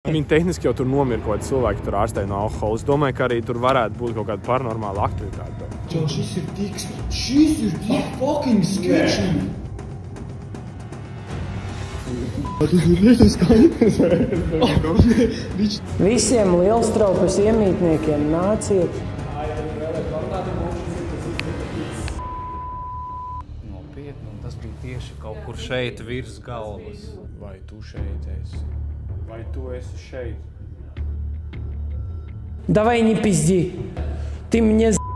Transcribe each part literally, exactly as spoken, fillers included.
Viņi tehniski jau tur nomira kaut kādi cilvēki, tur ārstēja no alkohola. Es domāju, ka arī tur varētu būt kaut kāda paranormāla aktivitāte. Čau, šis ir tik, šis ir tik fucking sketchy. Tas ir lietas skaidrs, vai? Visiem Lielstraupes iemītniekiem nāciet. Nopietni, tas bija tieši kaut kur šeit virs galvas. Vai tu šeit esi? Vai tu esi šeit? Давай не пизди. Ты мне з***.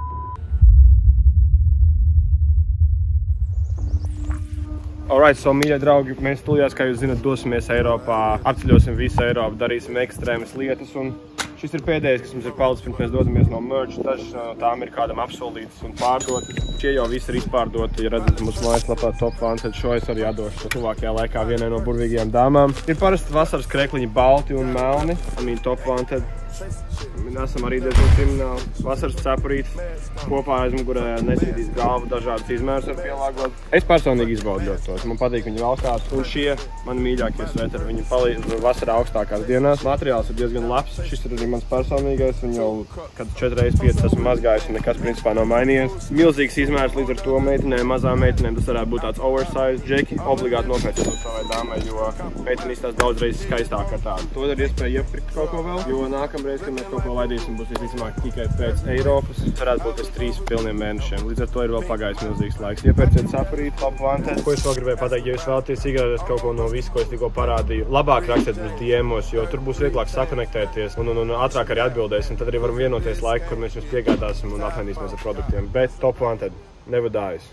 Alright, so, mīļie draugi, mēs tūlījās, kā jūs zināt, dosimies Eiropā, apceļosim visu Eiropu, darīsim ekstrēmas lietas, un šis ir pēdējais, kas mums ir palicis, pirms mēs dodamies no merch, dažas no tām ir kādam apsolītas un pārdotas. Šie jau visi ir izpārdoti, ja redzat mūsu mājaslapā Top Wanted, šo es arī atdošu tuvākajā laikā vienai no burvīgajām dāmām. Ir parasti vasaras krekliņi balti un melni, I mean Top Wanted. Mēs esam arī diezgan krimināli. Vasaras cepurītes, kopā aizmugurē nesvidīs galvu, dažādas izmērs var pielāgot. Es personīgi izbaudu ļoti tos, man patīk viņi valstās. Un šie mani mīļākie sveteri, viņi palīdz vasarā augstākās dienās. Materiāls ir diezgan labs, šis ir arī mans personīgais, un jau kad četras reizes piecas esmu mazgājis, un nekas principā nav mainījies. Milzīgs izmērs līdz ar to meitenēm, mazām meitenēm, tas varētu būt tāds oversize. Džeki obligāti nopērciet to savai dāmai, jo meitene izstās daudz reizes skaistāk ar tādu. To ir iespēja iepirkt kaut ko vēl, jo nākamreiz, kad mēs kaut ko laidīsim, būs visticamāk tikai pēc Eiropas. Varētu būt pēc trīs pilniem mēnešiem. Līdz ar to ir vēl pagājis milzīgs laiks. Iepērciet safarīt, Top Wanted. Ko es vēl gribēju pateikt, ja jūs vēlaties iegādāties kaut ko no visu, ko es tikko parādīju, labāk rakstiet mums D M-os, jo tur būs vieglāk sakonektēties un, un, un ātrāk arī atbildēsim. Tad arī varam vienoties laiku, kur mēs jums piegādāsim un apmainīsimies ar produktiem. Bet Top Wanted never dies.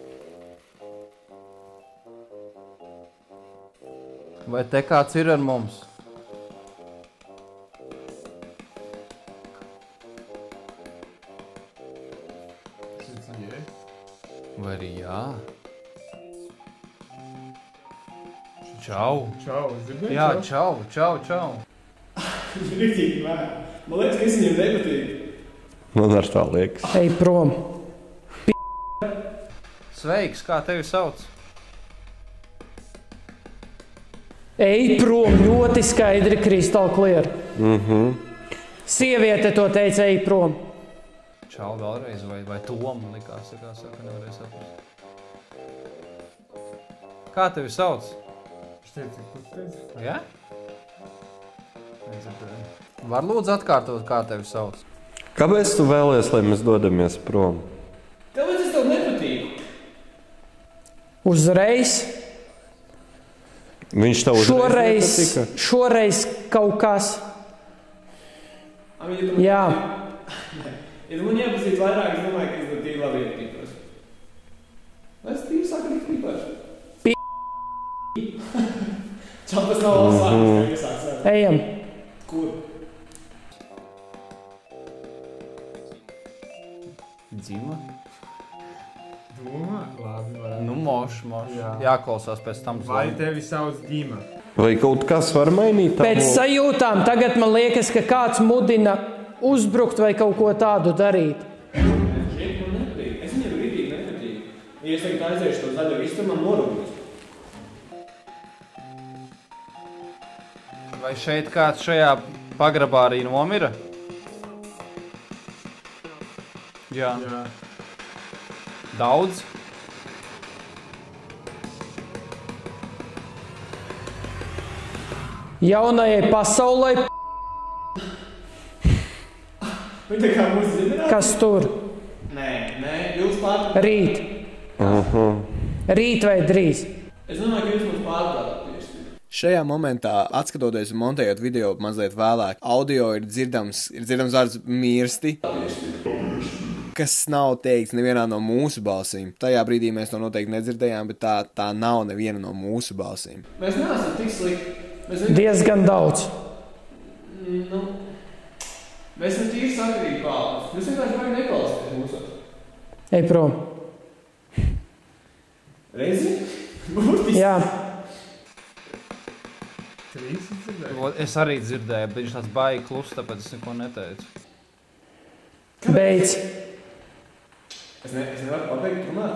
Vai te kāds ir ar mums? Vai arī jā? Čau! Čau, es dzirdēju? Jā, čau, čau, čau! Riktīgi vēr. Man liekas, ka es viņiem nepatīk. Man ar tā liekas. Ej prom. Sveiks, kā tevi sauc? Ej prom, ļoti skaidri, kristāli clear. Mhm. Sieviete to teica, ej prom. Čau vēlreiz, vai, vai Tom likās, kā saka, nevarēja saprast. Kā tevi sauc? Es teicu, ko teicu? Jā? Var lūdzu atkārtot, kā tevi sauc? Kāpēc tu vēlies, lai mēs dodamies prom? Kāpēc es tev nepatīku? Uzreiz. Viņš tev uzreiz Šoreiz, nepatika? šoreiz kaut kas. Jā. Ja tu man iepazīst vairāk, es domāju, ka es to tīri labi iepazītos. Es tīri saku, ka tīpaši. P***. Čau, tas nav vēl sāks, kā iesāks. Ejam. Kur? Dzima? Doma? Labi, varētu. Nu, moš, moš. Jā. Jāklausās pēc tam. Vai tevi sauc Dima? Vai kaut kas var mainīt? Pēc sajūtām tagad man liekas, ka kāds mudina uzbrukt vai kaut ko tādu darīt. Šeit man nepatīk. Es viņam rītīgi nepatīk. Ja es tagad aiziešu to zaļo visu, tad man norūpjas. Vai šeit kāds šajā pagrabā arī nomira? Jā. Jā. Daudz? Jaunajai pasaulē p***. Vai tā kā mūsu zināt? Kas tur? Nē, nē, jūs pārprāt. Rīt. Aha. Rīt vai drīz. Es domāju, ka jūs mums pārprāt. Šajā momentā, atskatoties un montējot video mazliet vēlāk, audio ir dzirdams, ir dzirdams vārds mirsti, kas nav teikts nevienā no mūsu balsīm. Tajā brīdī mēs to noteikti nedzirdējām, bet tā, tā nav neviena no mūsu balsīm. Mēs neesam tik slikti. Mēs Diezgan daudz. Nu, mēs esam tīri sakarīgi pāpus. Jūs vienkārši vajag neklausīties mūsos. Ej prom. Reizi? Burtiski? Jā. Trīs dzirdēju. Es arī dzirdēju, bet viņš tāds baigi klus, tāpēc es neko neteicu. Beidz. Es, ne, es nevaru pabeigt runāt.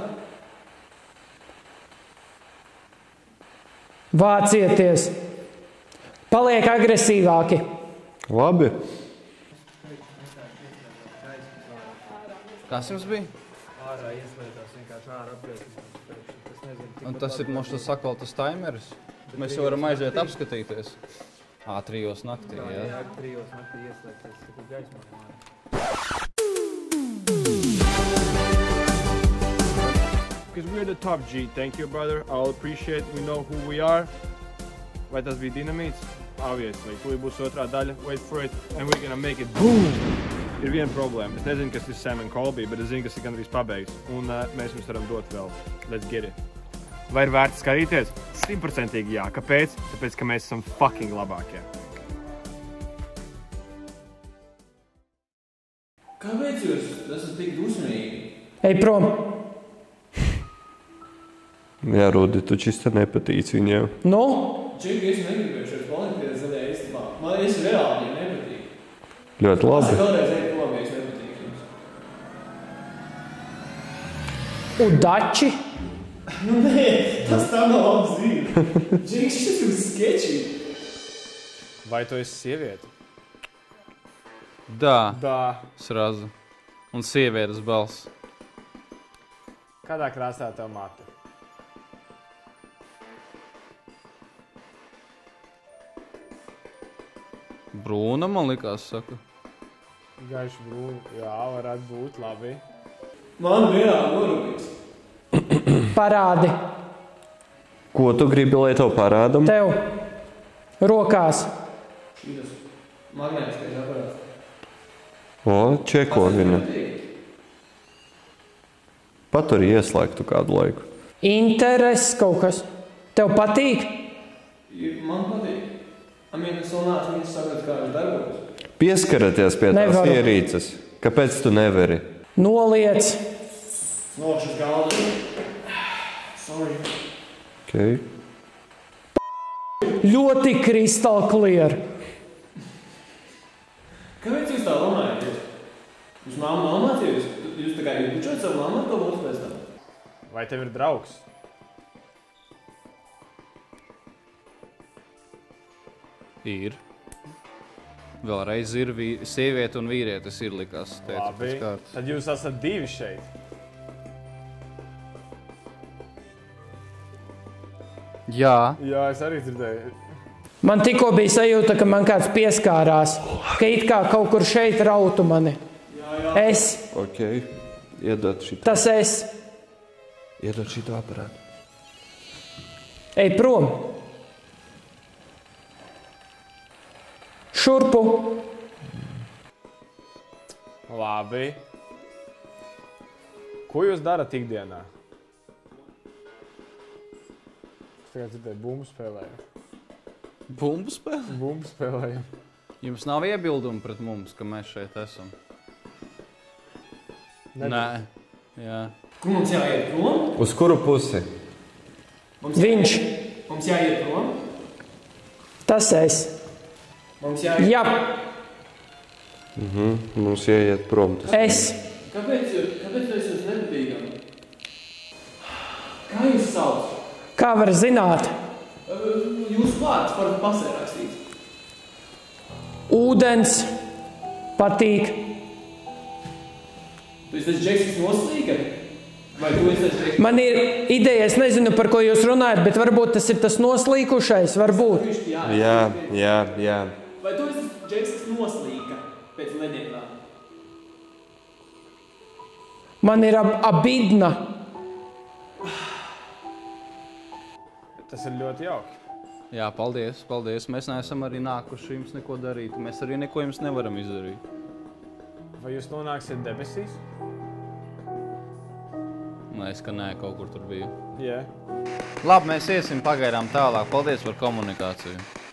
Vācieties. Paliek agresīvāki. Labi. Kas jums bija? Ārā ieslētās vienkārši ārā apliekums. Es nezinu, Un tas ir mums tas sakaltas taimeris. Mēs jau varam aiziet apskatīties. Ā, trijos naktī, jā. jā, trijos naktī ieslēgties, ka gaismā ārā. Because we're the top G. Thank you, brother. I'll appreciate. We know who we are. Vai tas bija dinamīts? Obviously. Tūlīt būs otrā daļa. Wait for it. And we're gonna make it boom! Ir viena problēma. Es nezinu, kas ir Sam and Colby, bet es zinu, kas ir gandrīz pabeigts. Un uh, mēs jums varam dot vēl. Let's get it. Vai ir vērts skatīties? Simtprocentīgi jā. Kāpēc? Tāpēc, ka mēs esam fucking labākie. Kāpēc jūs esat tik dusmīgi? Ej prom. Jā, Rudi, tu čista nepatīc viņiem. Nu? Čiki, es negribēju šeit palikt pie zaļajā istabā. Man es reāli viņiem nepatīk. Ļoti labi. Es vēlreiz eju prom, ja es nepatīk jums. Un dači? Nu nē, tas tā nav labs zīme. Čiki, šis ir sketči. Vai tu esi sieviete? Dā, Da. srazu. Un sievietes balss. Kādā krāsā tev mata? Brūna, man likās, saka. Gaiši brūni. Jā, varētu būt labi. Man vienā norūpīgs. Parādi. Ko tu gribi, lai tev parādam? Tev. Rokās. Šītas magnētiskais aparāts. O, čeko viņu. Patur ieslēgtu kādu laiku. Interes kaut kas. Tev patīk? Man patīk. Amīna, es vēl nāc, viņas sapratu, kā viņš darbojas. Pieskaraties pie tās Nevaru. ierīces. Kāpēc tu nevari? Noliec. Nošas galdu. Sorry. Okay. Ļoti kristal clear. Kāpēc jūs tā lamājaties? Jūs māmu lamāties? Jūs tā kā jūs bučojat savu mamu ar to būtu pēc tam? Vai tev ir draugs? Ir. Vēlreiz ir vī... sieviete un vīrietis ir likās. Teicu, Labi. pēc kārtas. Tad jūs esat divi šeit. Jā. Jā, es arī dzirdēju. Man tikko bija sajūta, ka man kāds pieskārās. Ka it kā kaut kur šeit rautu mani. Es. Ok. Iedod šitā. Tas es. Iedod šitā aparātu. Ej prom. Šurpu. Labi. Ko jūs darat ikdienā? Es tagad dzirdēju, bumbu spēlēju. Bumbu spēle? Bumbu spēlēju. Jums nav iebildumi pret mums, ka mēs šeit esam? Nē. Jā. Kur mums jāiet prom? Uz kuru pusi? Mums Viņš. Mums jāiet prom? Tas es. Mums jāiet... Jā. Mhm. Mums jāiet prom. Tas. Es. Kāpēc, kāpēc mēs jums nepatīkam? Kā jūs sauc? Kā var zināt? Jūsu vārds par pasē rakstīts. Ūdens. Patīk. Tu esi tas Džeksons noslīga? Vai tu esi tas Džeksons? Man ir ideja, es nezinu, par ko jūs runājat, bet varbūt tas ir tas noslīkušais, varbūt. Jā. Jā, jā, jā. Vai tu esi tas Džeksons noslīga pēc leģendām? Man ir ab abidna. Tas ir ļoti jauki. Jā, paldies, paldies. Mēs neesam arī nākuši jums neko darīt. Mēs arī neko jums nevaram izdarīt. Vai jūs nonāksiet debesīs? Nē, es ka nē, kaut kur tur biju. Jā. Labi, mēs iesim pagaidām tālāk. Paldies par komunikāciju.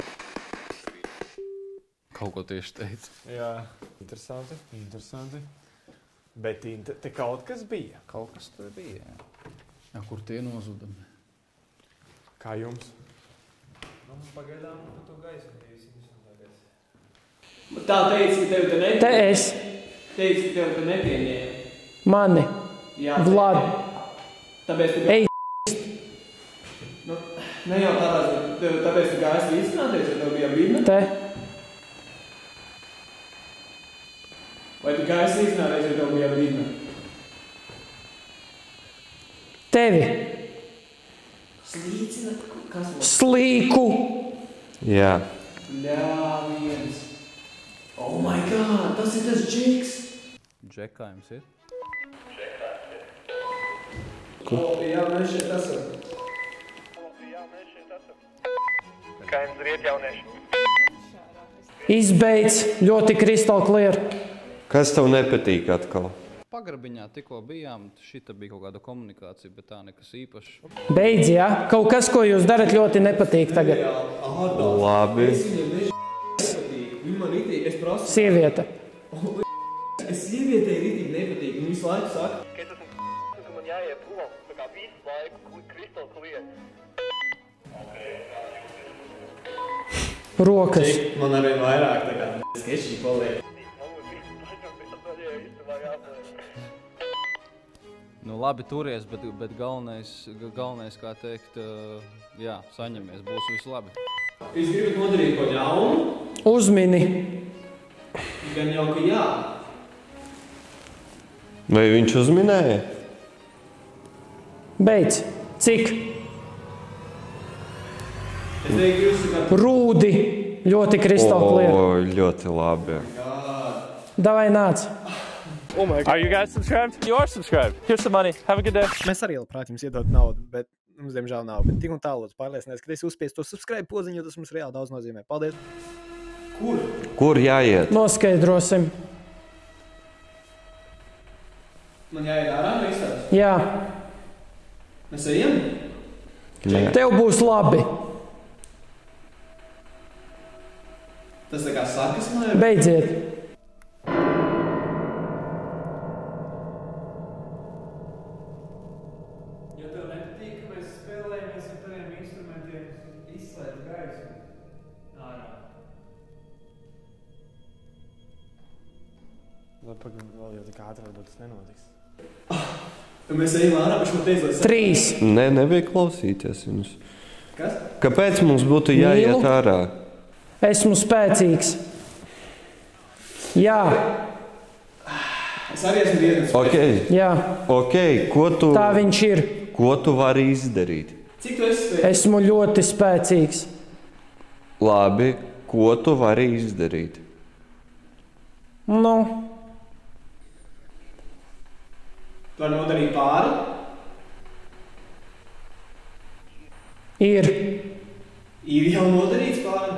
Kaut ko tieši teicu. Jā. Interesanti, interesanti. Bet inter te kaut kas bija. Kaut kas tur bija, jā. Jā, kur tie nozudami? Kā jums? Pagaidām par to gaisu, ka jūs izsūtāties. Tā teica, ka tev te nepieņēma. Te es. Teica, ka tev te nepieņēma. Mani. Jā, Vlad. Tāpēc tu... Ej. Nu, ne jau tādā, tev, tāpēc tu gājas līdzināties, ja tev bija brīdina? Te. Vai tu gājas līdzināties, ja tev bija brīdina? Tevi. Slīcina? Kas mums? Slīku. Jā. Ļāviens. Oh my god, tas ir tas džiks. Džekājums ir? O, jā, mēs šeit esam. Kā jums riet jaunieši? Izbeidz ļoti kristāli clear. Kas tev nepatīk atkal? Pagrabiņā tikko bijām, šita bija kaut kāda komunikācija, bet tā nekas īpašs. Beidz, jā? Kaut kas, ko jūs darat, ļoti nepatīk tagad. Labi. Viņa man ritīgi, es prasu. Sieviete. Es sievietei ritīgi nepatīk, viņa visu laiku saka. Ka es esmu, ka man jāiet prom, tā kā visu laiku kristāli clear. Rokas. Man arvien vairāk tā kā skečī paliek. Nu labi, turies, bet, bet galvenais, galvenais, kā teikt, jā, saņemies, būs visu labi. Jūs gribat nodarīt ko ļaunu? Uzmini. Gan jau, ka jā. Vai viņš uzminēja? Beidz. Cik? Es teiktu, jūs esat... Rūdi. Ļoti kristāli clear. O, ļoti labi. Davai nāc. Oh my god. Are you guys subscribed? You are subscribed. Here's some money. Have a good day. Mēs arī labprāt jums iedot naudu, bet mums diemžēl nav. Bet tik un tālu lūdzu pārliecinies, ka es uzspiestu to subscribe podziņu, jo tas mums reāli daudz nozīmē. Paldies! Kur? Kur jāiet? Noskaidrosim. Man jāiet ārā no izstādes? Jā. Mēs ejam? Jā. Tev būs labi. Tas tā kā sakas man ir? Beidziet. Ja tev nepatīk, ka mēs spēlējamies ar taviem instrumentiem, izslēdz gaisu ārā. Lai pagaid vēl jau tik ātri, varbūt tas nenotiks. Tad mēs ejam ārā, bet šo teicu, lai sakas. Trīs. Nē, nevajag klausīties viņus. Kas? Kāpēc mums būtu jāiet Mīlu. ārā? Esmu spēcīgs. Jā. Es arī esmu diezgan spēcīgs. Ok, Jā. ok, ko tu, Tā viņš ir. ko tu vari izdarīt? Cik tu esi spēcīgs? Esmu ļoti spēcīgs. Labi, ko tu vari izdarīt? Nu, Tu vari nodarīt pāri? ir. Ir jau nodarīts pāri?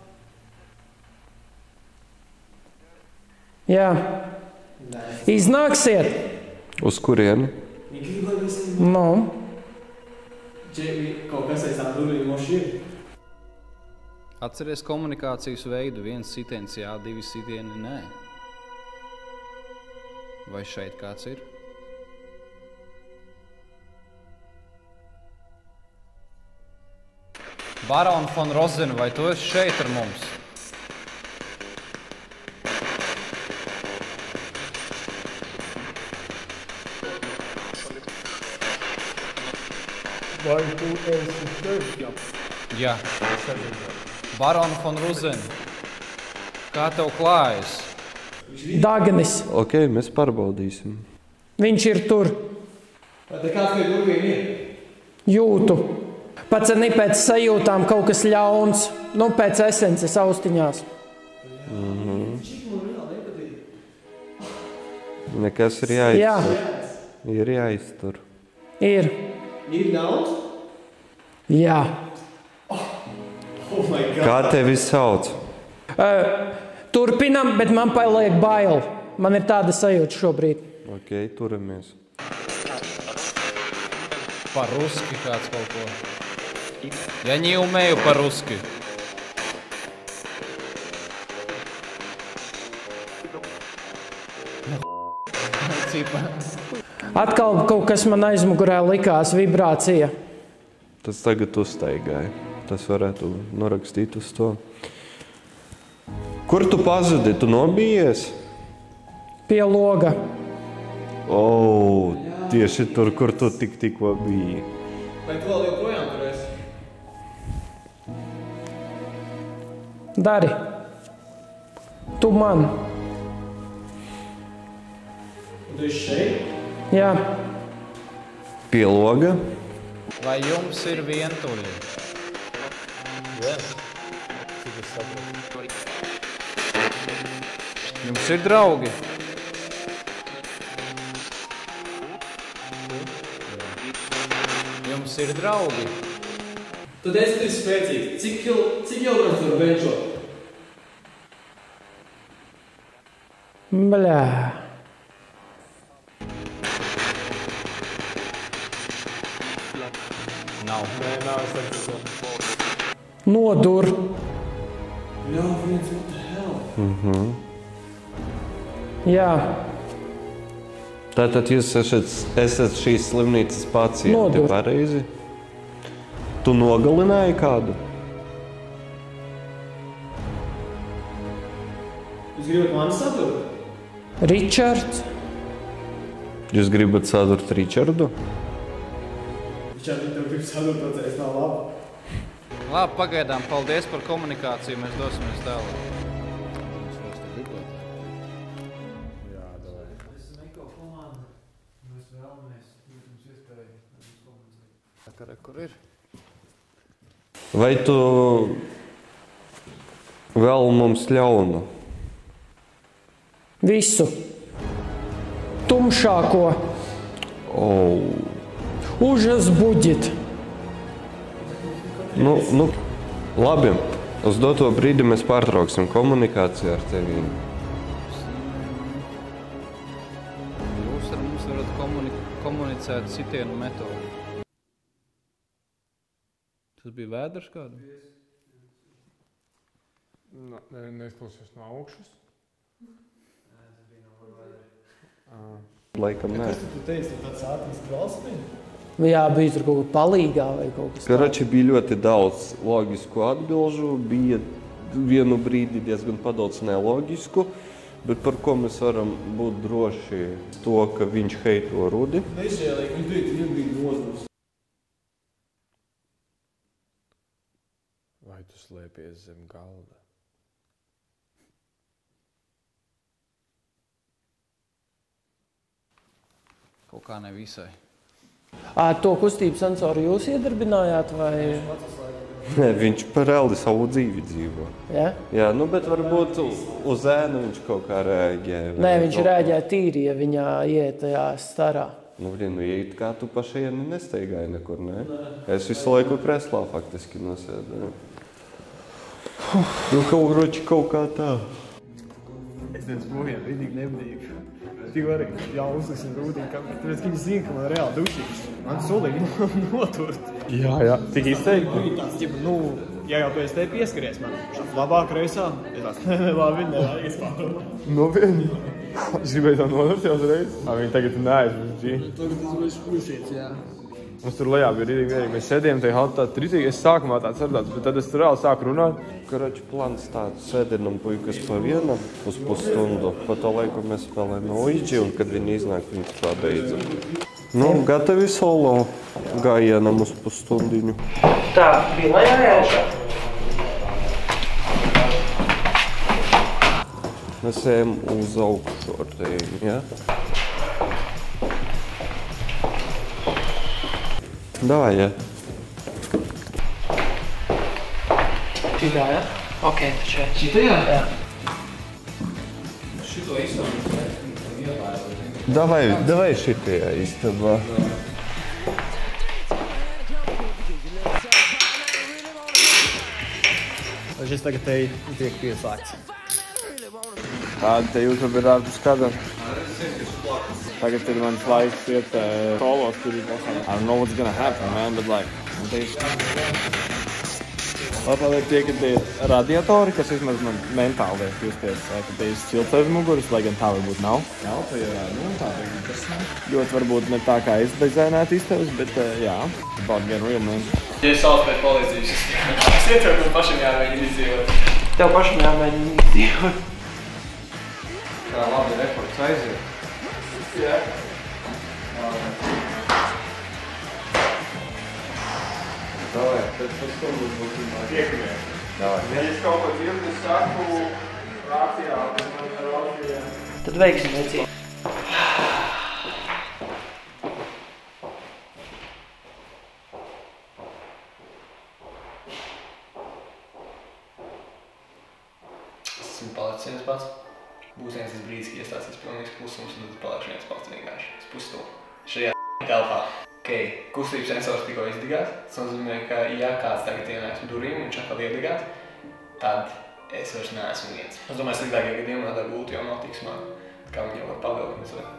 Jā. Iznāksiet. Uz kurienu? Viņi grib, lai mēs ejam. Nu, Dževi, kaut kas aiz tām durvīm moši ir. Atceries komunikācijas veidu, viens sitiens jā, divi sitieni nē. Vai šeit kāds ir? Baron von Rosen, vai tu esi šeit ar mums? Vai tu esi šeit? Jā. Jā. Baron von Rosen, kā tev klājas? Dagnis. Ok, mēs pārbaudīsim. Viņš ir tur. Vai te kāds pie durvīm ir? Jūtu. Pats arī pēc sajūtām kaut kas ļauns. Nu, pēc esences austiņās. Nekas ir Jā, jāiztur. Ir jāiztur. ir. Ir daudz? Jā. Oh my god. Kā tevi sauc? Uh, turpinam, bet man paliek bail. Man ir tāda sajūta šobrīd. Ok, turamies. По-русски kāds kaut ko. Я не умею по-русски. Atkal kaut kas man aizmugurē likās vibrācija. Tas tagad uztaigāja. Tas varētu norakstīt uz to. Kur tu pazudi? Tu nobijies? Pie loga. O, tieši tur, kur tu tik tikko biji. Vai tu vēl joprojām tur esi? Dari. Tu man. Tu esi šeit? Jā. Pie loga. Vai jums ir vientuļi? Jā. Cik es saprotu. Jums ir draugi? Jums ir draugi? Tad esi tik spēcīgs. Cik, kil, cik kilograms tu var benčot? Bļā. Nav. Nē, nav, es teiktu to. Nodur. Jā, viens, what the hell? Mhm. Jā. Tātad jūs esat, esat šīs slimnīcas pacienti, Nodur. pareizi? Tu nogalināji kādu? Jūs gribat mani sadurt? Ričards. Jūs gribat sadurt Ričardu? Viņš arī tev grib sadurt, tāpēc nav labi. Labi, pagaidām, paldies par komunikāciju, mēs dosimies tālāk. Jā, davai. Esam Eko komanda. Mēs vēlamies, protams, iespēju ar jums komunicēt. Sakare, kur ir? Vai tu vēl mums ļaunu? Visu. Tumšāko. Oh. Užas buģit. Nu, nu, labi. Uz doto brīdi mēs pārtrauksim komunikāciju ar tevi. Jūs ar mums varat komuni komunicēt sitienu metodu. Tas bija vēders kādu? Na, ne, neizklausījos no augšas. Laikam nē. Tu teici, tu tāds ātris krāsmini? Jā, bija tur kaut kā palīgā vai kaut kas tāds. Karači bija ļoti daudz loģisku atbilžu, bija vienu brīdi diezgan padots neloģisku, bet par ko mēs varam būt droši to, ka viņš heito Rudi. Nežēlīgi, viņš bija vien bija nodus. Vai tu slēpies zem galda? Kaut kā ne visai. Ā, to kustību sensoru jūs iedarbinājāt vai? Nē, viņš parādi savu dzīvi dzīvo. Ja? Jā, nu, bet varbūt uz ēnu viņš kaut kā rēģē. Nē, viņš rēģē tīri, ja viņā iet tajā starā. Nu, blin, nu, ja it kā tu pa šieni nesteigāji nekur, ne? Es visu laiku kreslā faktiski nosēdēju. Nu, kaut roči kaut kā tā. Es viens projām, vidīgi nebadīgi. Tik varīgi, jā, uzliksim Rūdī, ka tāpēc, ka viņi zina, ka man reāli dušīgs. Man solīgi noturt. Jā, jā. Tik izteikti? Bija tāds, ģipa, nu, ja jau pēc te pieskaries man, šāds labāk reisā, es tāds, ne, ne, labi, nevajag, es pāru. Nopietni. Es gribēju tā nodurt jau uzreiz. Ā, viņi tagad ir neaizmirst, G. Tagad es vairs pusiet, jā. Mums tur lejā bija rītīgi vienīgi. Mēs sēdījām tajā haltā tritīgi. Es sākumā tāds sarunāts, bet tad es tur reāli sāku runāt. Karači plāns tāds, sēdinam puikas pa vienam uz pusstundu. Pa to laiku mēs spēlējam Luigi, un kad viņi iznāk, viņi tā beidza. Nu, gatavi solo gājienam uz pusstundiņu. Tā, bija lejā jāšā. Mēs ejam uz augšu ar tevi, jā? Davai, jā. Šitā, ja? Ok, šeit. Šitajā? Jā. Šito istabu Davai, davai šitajā istabā. Šis tagad te tiek pieslēgts. Tāda te YouTube ir ārpus kadra. Tagad ir mans laiks iet uh, solos, tur ir basām. I don't know what's gonna happen, man, but like... Labi, lai tie, ka tie radiatori, kas vismaz man mentāli liek justies, ka tie ir silts aiz muguras, lai gan tā varbūt nav. Jā, tā ir, nu, tā ir interesanti. Ļoti varbūt ne tā kā es dizainētu istabas, bet uh, jā, about getting real, man. Ja es sauc pēc palīdzības, es ietveru, man pašam jāmēģina izdzīvot. Tev pašam jāmēģina izdzīvot. Kā labi rekords aiziet. Jā. Davai, pēc pusstundas būsim. Tiekamies. Ja es kaut ko dzirdu, saku, rācijā, tad man ir rācijā. Tad veiksim vecī. Esmu palicis viens pats. Būs viens tas brīdis, ka iestāsies pilnīgs klusums, un tad es palikšu viens pats vienkārši. Es pusstundu. Šajā telpā. Ok, kustības sensors tikko izdegās. Tas nozīmē, ka ja kāds tagad ienāks durvīm un viņš atkal iedegās, tad es vairs neesmu viens. Es domāju, sliktākajā gadījumā tā būtu jau notiks man, kā viņi jau var pavilkt mazliet.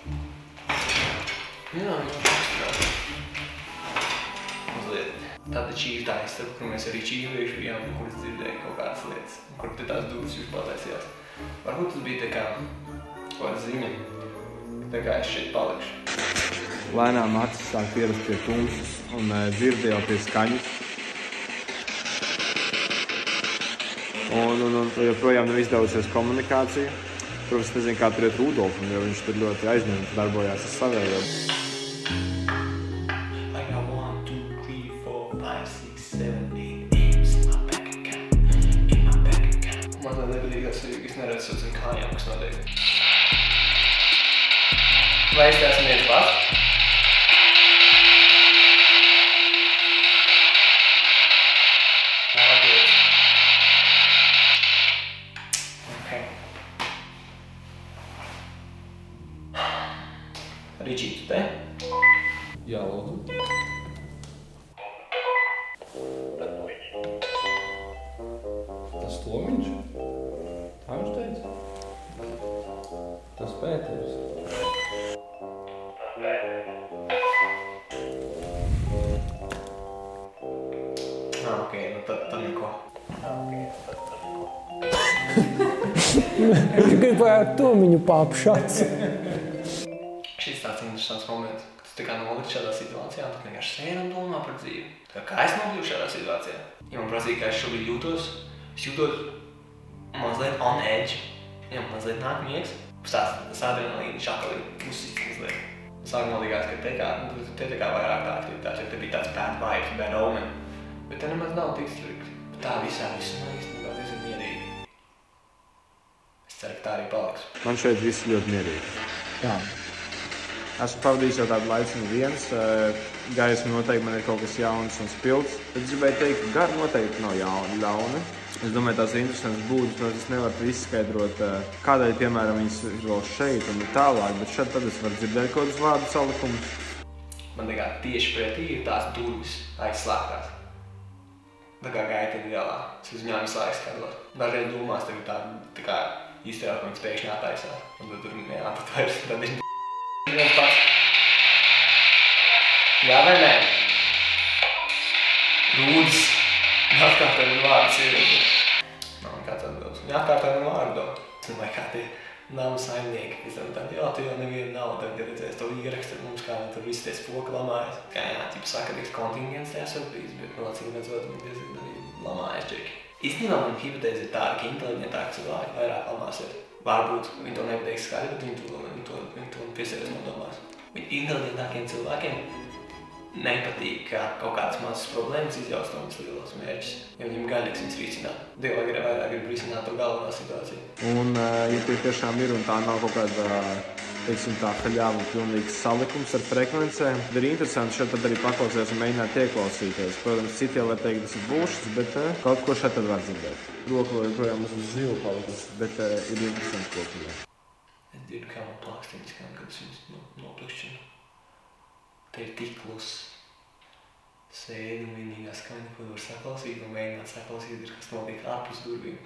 Jā, jau pakstināt. Mazliet. Tāda čīvtā izstaba, kur mēs arī čīvējuši bijām, kur es dzirdēju kaut kādas lietas, kur te tās dūdas vispār taisījās. Varbūt tas bija tā kā kaut kāda ziņa, tā kā es šeit palikšu. Lēnām acis sāk pierast pie tumsas un uh, dzird jau pie skaņas. Un, un, un joprojām nav izdevusies komunikācija. Protams, nezinu, kā tur iet Rudolfam, jo viņš tur ļoti aizņemts darbojās ar savējiem. Mazliet nepatīkās, ka es neredzu sauc zin kājām, kas notiek. Vai es te esmu viens pats? Ričī, tu te? Jā, lūdzu. Tas Tomiņš? Tā viņš teica? Tas Pēters. Ah, ok, nu tad, tad neko. Ah, ok, tad, tad neko. Viņš gribēja Tomiņu papšats. Šis tāds interesants moments, kad tu tā kā nolikt šādā situācijā, tad vienkārši sēd un domā par dzīvi. Tā kā es nokļuvu šādā situācijā. Ja man prasīja, kā es šobrīd jūtos, es jūtos mazliet on edge. Ja man mazliet nāk miegs, tas adrenalīni šakalīgi uzsist mazliet. Sākumā likās, ka te kā, te tā kā vairāk tā aktivitāte, jo te bija tāds bad vibes, bad omen. Bet te nemaz nav tik slikti. Tā visā visumā īstenībā diezgan mierīgi. Es ceru, ka tā arī paliks. Man šeit viss ļoti mierīgi. Jā. Esmu pavadījis jau tādu laiciņu viens, gaisma noteikti man ir kaut kas jauns un spilgts. Es gribēju teikt, ka gara noteikti nav jauna, ļauna. Es domāju, tās ir interesantas būdas, protams, es nevaru izskaidrot, kādēļ, piemēram, viņas ir vēl šeit un tālāk, bet šeit tad es varu dzirdēt kaut kādus vārdu salikumus. Man tā kā tieši pretī ir tās durvis aizslēgtās. Tā kā gaita ir galā, es uz viņām visu laiku skatos. Dažreiz domās, tā, tā, tā kā īstenībā, ka viņas pēkšņi attaisās. Un tad tur jā, tad vairs, tad ir viens pats. Jā vai nē? Rūdis. Atkārtoju man vārdu sievieti. Nav kāds atbildes. Viņa atkārtoju man vārdu. Es domāju, kā tie namu saimnieki. Es domāju, tādi, jā, tu jau nevienu nav, tad ja redzēs to ierakstu mums, kā viņi tur visi tie spoki lamājas. Kā jā, tipa saka, ka kontingents te esot bijis, bet no cik redzot, viņi diezgan arī lamājas džeki. Īstenībā man hipotēze ir tāda, ka inteliģentāki cilvēki vairāk lamāsies. Varbūt viņi to nepateiks skaļi, bet viņi to, viņi to, viņi to piesēdēs nodomās. Inteliģentākiem cilvēkiem nepatīk, ka kaut kādas mazas problēmas izjaust no viņas lielos mērķus, jo viņiem gaļīgs viņas risināt. Dieva grib vairāk grib risināt to galvenā situāciju. Un, ja tie tiešām ir un tā nav kaut kāda, teiksim tā, haļāva pilnīgs salikums ar frekvencēm, tad ir interesanti šeit tad arī paklausēs un mēģināt ieklausīties. Protams, citiem var teikt, tas ir bullshit, bet kaut ko šeit tad var dzirdēt. Roku joprojām uz zilu palikas, bet ir interesanti kopumā. Es dzirdu, kā man plākstiņas, kā kad es viņas noplikšķinu. Te ir tik kluss. Sēdi un vienīgā skaņa, ko var saklausīt un mēģināt saklausīt, ir kas notiek ārpus durvīm.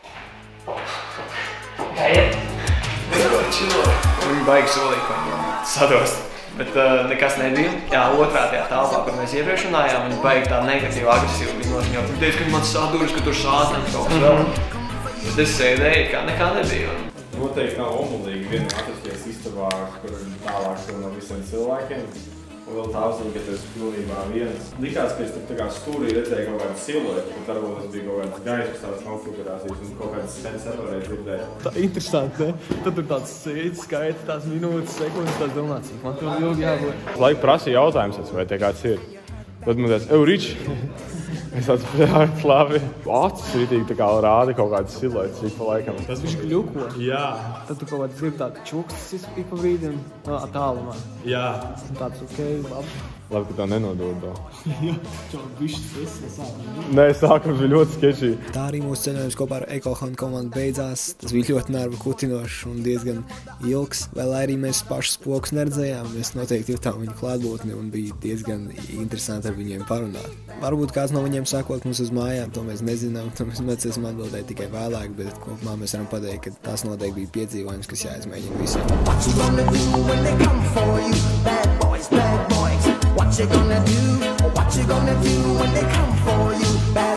Kā iet? Čilo, čilo. Viņi baigi solīt, ko sadost. Bet uh, nekas nebija. Jā, otrā tajā telpā, kur mēs iepriekš runājām, viņi baigi tā negatīvi, agresīvi bija noziņot. Viņi teica, ka viņi man saduras, ka tur sātams kaut kas vēl. Bet es sēdēju, kā nekā nebija. Noteikti nav omulīgi vienam atrasties istabā, kur ir tālāk no visiem cilvēkiem. Un vēl tā apziņa, ka tu esi pilnībā viens. Likās, ka es tur tā kā stūrī redzēju kaut kādu siluetu, bet varbūt tas bija kaut kāds gaismas tādas konfigurācijas un kaut kādas sens varēja dzirdēt. Tā interesanti, ne? Tad tur tāds sēdz, skaita tās minūtes, sekundes, tās domā, cik man tur ilgi jābūt. Laika prasīja jautājums, vai tie kāds ir. Tad man teica, ev, Riči, Es esmu ļoti labi. Acis rītīgi tā kā rāda kaut kādas siluetes ik pa laikam. Tas viņš gļuko. Jā. Tad tu kaut kāds dzird tādu čukstas ik pa brīdi un no, tālumā. Jā. Un tāds ok, labi. Labi, ka tā nenodod to. Jā, čau, bišķi stresē sākumā. Nē, sākums bija ļoti sketčī. Tā arī mūsu ceļojums kopā ar Ekohunt komandu beidzās. Tas bija ļoti nervu kutinošs un diezgan ilgs. Vēl arī mēs pašus spokus neredzējām, mēs noteikti jutām viņu klātbūtni un bija diezgan interesanti ar viņiem parunāt. Varbūt kāds no viņiem sakot mums uz mājām, to mēs nezinām, to mēs mēdēsim atbildēt tikai vēlāk, bet kopumā mēs varam pateikt, ka tas noteikti bija piedzīvojums, kas jāizmēģina visiem. What you gonna do when they come for you? Bad boys, bad boys. What you gonna do? What you gonna do when they come for you? Bad